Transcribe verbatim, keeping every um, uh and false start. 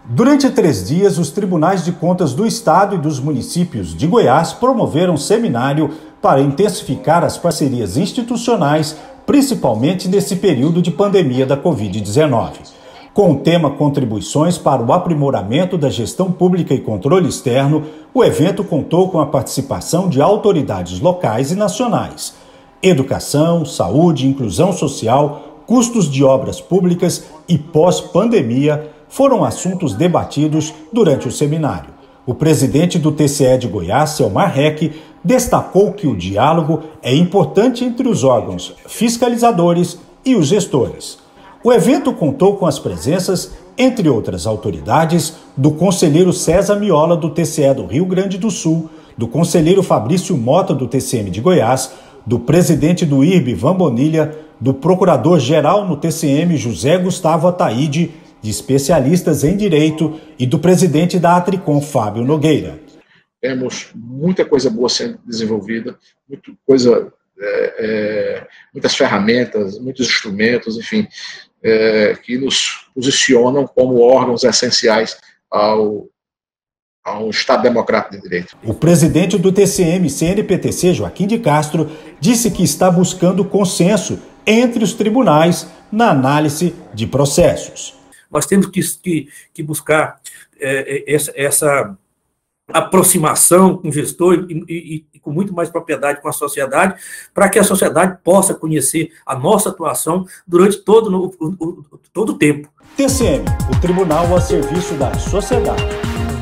Durante três dias, os tribunais de contas do Estado e dos municípios de Goiás promoveram um seminário para intensificar as parcerias institucionais, principalmente nesse período de pandemia da covid dezenove. Com o tema Contribuições para o Aprimoramento da Gestão Pública e Controle Externo, o evento contou com a participação de autoridades locais e nacionais. Educação, saúde, inclusão social, custos de obras públicas e pós-pandemia foram assuntos debatidos durante o seminário. O presidente do T C E de Goiás, Selmar Reck, destacou que o diálogo é importante entre os órgãos fiscalizadores e os gestores. O evento contou com as presenças, entre outras autoridades, do conselheiro César Miola, do T C E do Rio Grande do Sul, do conselheiro Fabrício Mota, do T C M de Goiás, do presidente do I R B, Ivan Bonilha, do procurador-geral no T C M, José Gustavo Ataíde, de especialistas em direito e do presidente da Atricom, Fábio Nogueira. Temos muita coisa boa sendo desenvolvida, muita coisa, é, é, muitas ferramentas, muitos instrumentos, enfim, é, que nos posicionam como órgãos essenciais ao, ao Estado Democrático de Direito. O presidente do T C M C N P T C, Joaquim de Castro, disse que está buscando consenso entre os tribunais na análise de processos. Nós temos que, que, que buscar é, essa, essa aproximação com o gestor e, e, e com muito mais propriedade com a sociedade, para que a sociedade possa conhecer a nossa atuação durante todo o, o, o, todo o tempo. T C M, o Tribunal a serviço da sociedade.